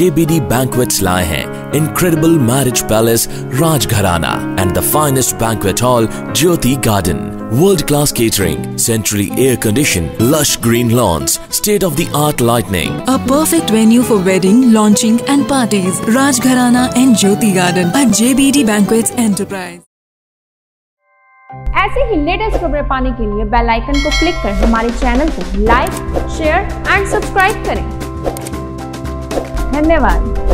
JBD Banquets लाए हैं incredible marriage palace Rajgharana and the finest banquet hall Jyoti Garden. World-class catering, centrally air-conditioned, lush green lawns, state-of-the-art lighting. A perfect venue for wedding, launching and parties. Rajgharana and Jyoti Garden at JBD Banquets Enterprise. ऐसे ही latest खबरें पाने के लिए bell icon को click कर हमारे channel को like, share and subscribe करें। धन्यवाद।